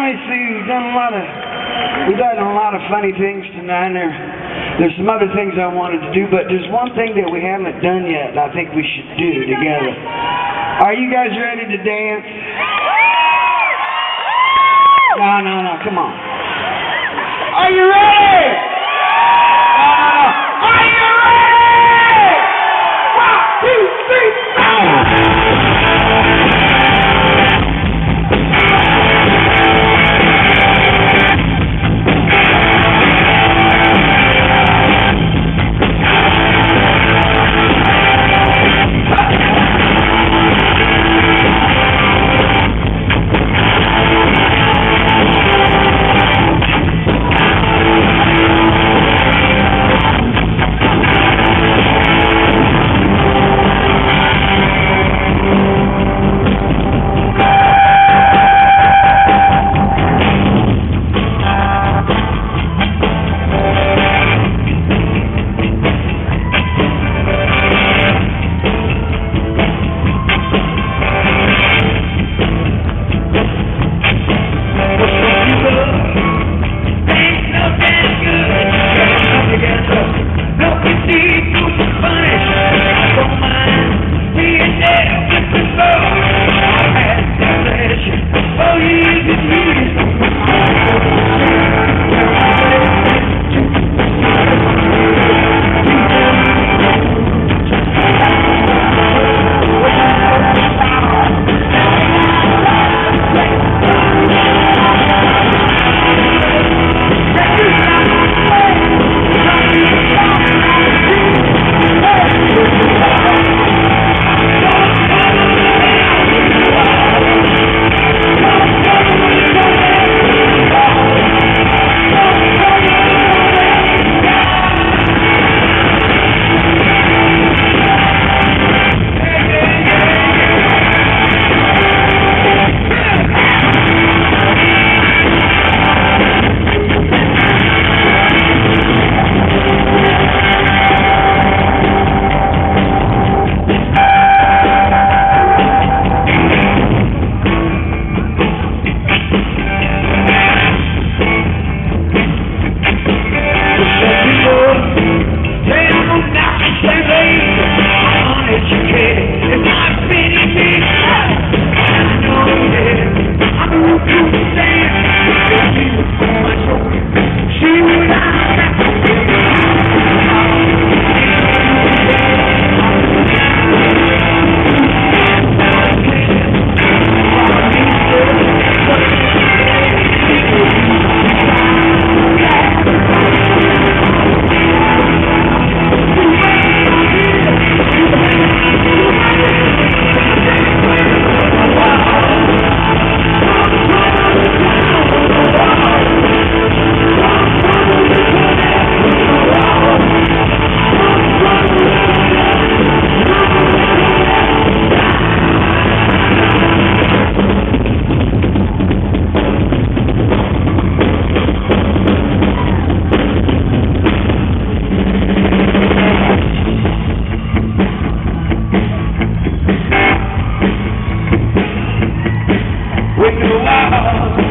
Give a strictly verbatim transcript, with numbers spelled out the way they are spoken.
obviously we've done a lot of we've done a lot of funny things tonight. There, there's some other things I wanted to do, but there's one thing that we haven't done yet, and I think we should do together. Are you guys ready to dance? No, no, no, come on. Are you ready? No, no, no. Are you ready? One, two, three, four. Wow.